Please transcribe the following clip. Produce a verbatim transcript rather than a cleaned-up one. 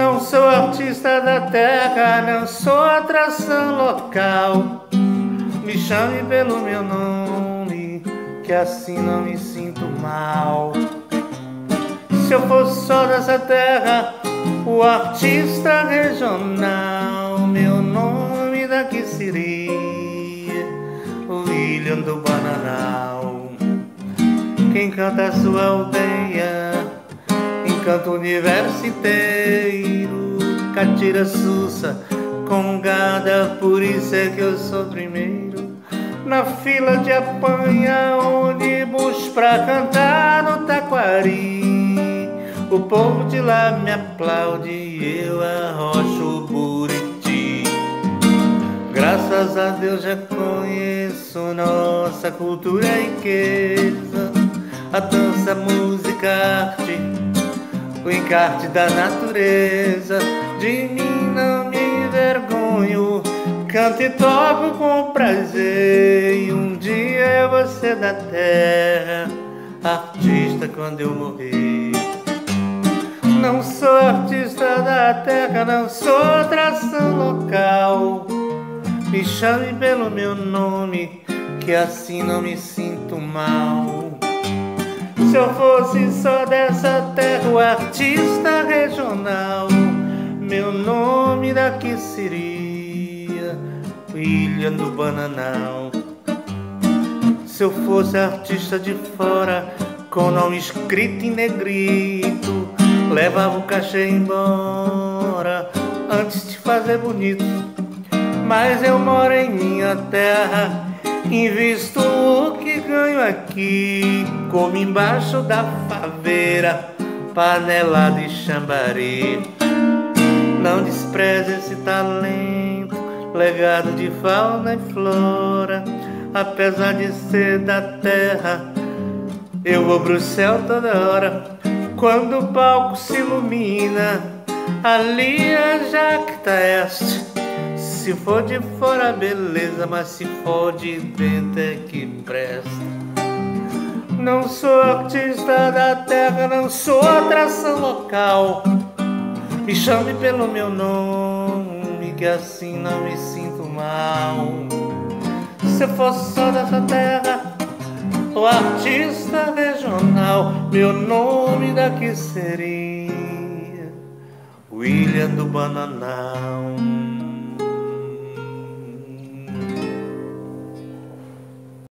Não sou artista da terra, não sou atração local. Me chame pelo meu nome, que assim não me sinto mal. Se eu fosse só dessa terra, o artista regional, meu nome daqui seria William do Bananal. Quem canta a sua aldeia encanta o universo inteiro. Catira sussa, congada, por isso é que eu sou primeiro. Na fila de apanha ônibus pra cantar no Taquari, o povo de lá me aplaude e eu arrocho o Buriti. Graças a Deus já conheço nossa cultura e riqueza, a dança, a música, a arte, o encarte da natureza. De mim não me envergonho, canto e toco com prazer, e um dia eu vou ser da terra, artista quando eu morrer. Não sou artista da terra, não sou atração local. Me chame pelo meu nome, que assim não me sinto mal. Se eu fosse só dessa terra, o artista regional, meu nome daqui seria William do Bananal. Se eu fosse artista de fora, com nome escrito em negrito, levava o cachê embora antes de fazer bonito. Mas eu moro em minha terra, invisto o que ganho aqui, como embaixo da faveira, panelada e chambari. Não despreze esse talento, legado de fauna e flora. Apesar de ser da terra, eu vou pro céu toda hora. Quando o palco se ilumina, ali é Jacta Este. Se for de fora, beleza, mas se for de dentro é que presta. Não sou artista da terra, não sou atração local. Me chame pelo meu nome, que assim não me sinto mal. Se eu fosse só dessa terra, o artista regional, meu nome daqui seria William do Bananal.